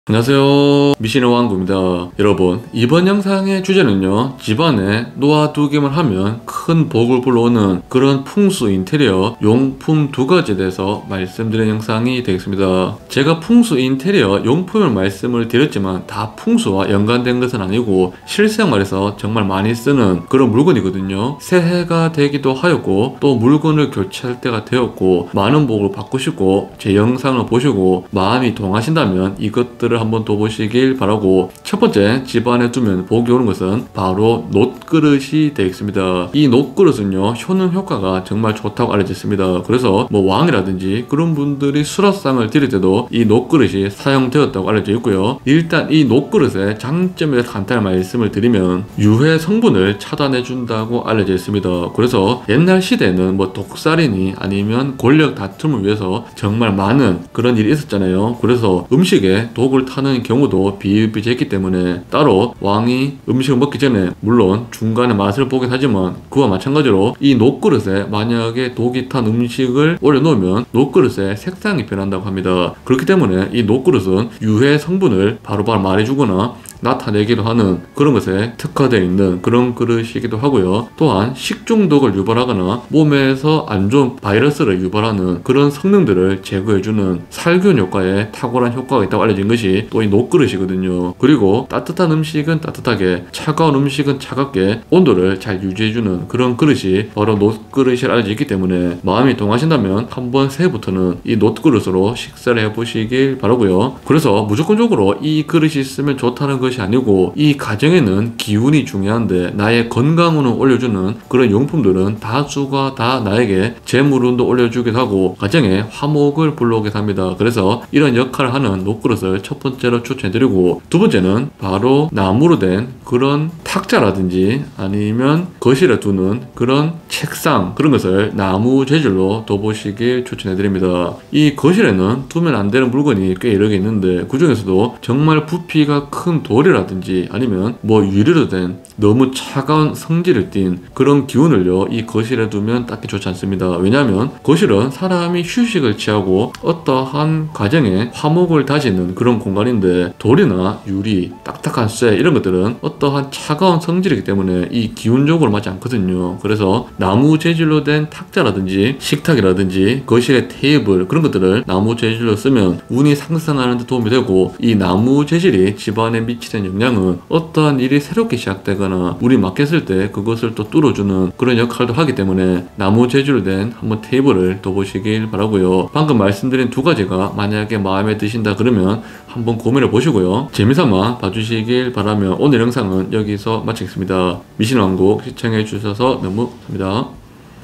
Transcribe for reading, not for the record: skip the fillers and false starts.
안녕하세요, 미신의 왕구입니다. 여러분, 이번 영상의 주제는요, 집안에 놓아두기만 하면 큰 복을 불러오는 그런 풍수 인테리어 용품 두 가지에 대해서 말씀드리는 영상이 되겠습니다. 제가 풍수 인테리어 용품을 말씀을 드렸지만 다 풍수와 연관된 것은 아니고 실생활에서 정말 많이 쓰는 그런 물건이거든요. 새해가 되기도 하였고 또 물건을 교체할 때가 되었고 많은 복을 받고 싶고 제 영상을 보시고 마음이 동하신다면 이것들을 한번 더 보시길 바라고, 첫 번째 집안에 두면 복이 오는 것은 바로 놋그릇이 되겠습니다. 이 놋그릇은요, 효능 효과가 정말 좋다고 알려져 있습니다. 그래서 뭐 왕이라든지 그런 분들이 수라상을 드릴 때도 이 놋그릇이 사용되었다고 알려져 있고요. 일단 이 놋그릇의 장점에 대해서 간단히 말씀을 드리면 유해 성분을 차단해 준다고 알려져 있습니다. 그래서 옛날 시대에는 뭐 독살이니 아니면 권력 다툼을 위해서 정말 많은 그런 일이 있었잖아요. 그래서 음식에 독을 타는 경우도 비일비재했기 때문에 따로 왕이 음식을 먹기 전에 물론 중간에 맛을 보긴 하지만 그와 마찬가지로 이 놋그릇에 만약에 독이 탄 음식을 올려놓으면 놋그릇의 색상이 변한다고 합니다. 그렇기 때문에 이 놋그릇은 유해 성분을 바로바로 말해주거나 나타내기도 하는 그런 것에 특화되어 있는 그런 그릇이기도 하고요. 또한 식중독을 유발하거나 몸에서 안 좋은 바이러스를 유발하는 그런 성능들을 제거해주는 살균 효과에 탁월한 효과가 있다고 알려진 것이 또 이 놋그릇이거든요. 그리고 따뜻한 음식은 따뜻하게, 차가운 음식은 차갑게 온도를 잘 유지해주는 그런 그릇이 바로 놋그릇이라 알려져 있기 때문에 마음이 동하신다면 한번 새해부터는 이 놋그릇으로 식사를 해보시길 바라고요. 그래서 무조건적으로 이 그릇이 있으면 좋다는 것이 아니고 이 가정에는 기운이 중요한데 나의 건강운을 올려주는 그런 용품들은 다수가 다 나에게 재물운도 올려주기도 하고 가정에 화목을 불러오기도 합니다. 그래서 이런 역할을 하는 놋그릇을 첫 번째로 추천해드리고, 두 번째는 바로 나무로 된 그런 탁자라든지 아니면 거실에 두는 그런 책상, 그런 것을 나무 재질로 둬보시길 추천해드립니다. 이 거실에는 두면 안 되는 물건이 꽤 여러 개 있는데 그 중에서도 정말 부피가 큰 돌이라든지 아니면 뭐 유리로 된 너무 차가운 성질을 띤 그런 기운을요, 이 거실에 두면 딱히 좋지 않습니다. 왜냐하면 거실은 사람이 휴식을 취하고 어떠한 가정에 화목을 다지는 그런 공간인데 돌이나 유리, 딱딱한 쇠 이런 것들은 어떠한 차가운 성질이기 때문에 이 기운적으로 맞지 않거든요. 그래서 나무 재질로 된 탁자라든지 식탁이라든지 거실의 테이블, 그런 것들을 나무 재질로 쓰면 운이 상승하는 데 도움이 되고, 이 나무 재질이 집안에 미치는 영향은 어떠한 일이 새롭게 시작되거나 우리 막혔을 때 그것을 또 뚫어주는 그런 역할도 하기 때문에 나무 재질로 된 한번 테이블을 둬보시길 바라고요. 방금 말씀드린 두 가지가 만약에 마음에 드신다 그러면 한번 고민해 보시고요. 재미삼아 봐주시길 바라며 오늘 영상은 여기서 마치겠습니다. 미신왕국 시청해 주셔서 너무 감사합니다.